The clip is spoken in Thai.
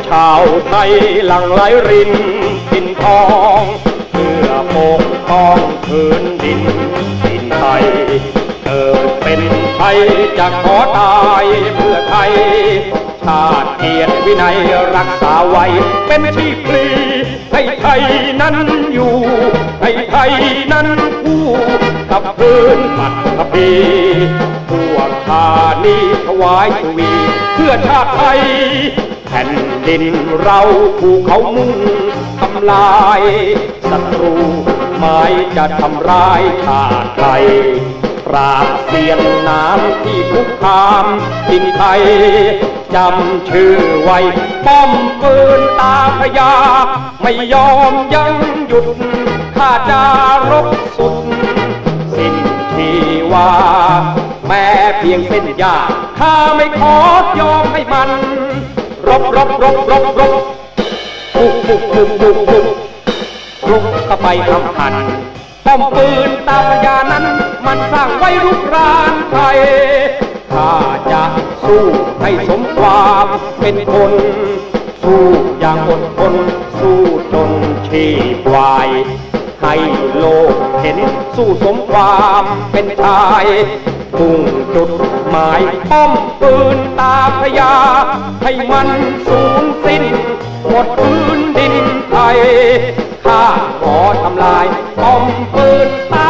ชาวไทยหลั่งไหลรินดินทองเพื่อปกป้องพื้นดินไทยเกิดเป็นไทยจะขอตายเพื่อไทยชาติเกียรติวินัยรักษาไว้เป็นที่ปลีให้ไทยนั้นอยู่ให้ไทยนั้นคู่กับพื้นปัตภีพวกข้านี้ถวายทวีเพื่อชาติไทยแผ่นดินเราถูกเขามุ่งทำลายศัตรูหมายจะทำร้ายชาติไทยปราบเสียนน้ำที่คุกคามดินไทยจำชื่อไว้ป้อมปืนตาพญาไม่ยอมยังหยุดข้าจะรบสุดสิ้นชีวาแม้เพียงเส้นหญ้าข้าไม่ขอยอมให้มันรบบุกเข้าไปทำพันป้อมปืนตาพญานั้นมันสร้างไว้รุกรานไทยข้าจะสู้ให้สมความเป็นคนสู้อย่างอดทนสู้จนชีพวายให้โลกเห็นสู้สมความเป็นชายพุ่งจุดหมายป้อมปืนตาพญาให้มันสูญสิ้นหมดพื้นดินไทยข้าขอทำลายป้อมปืนตา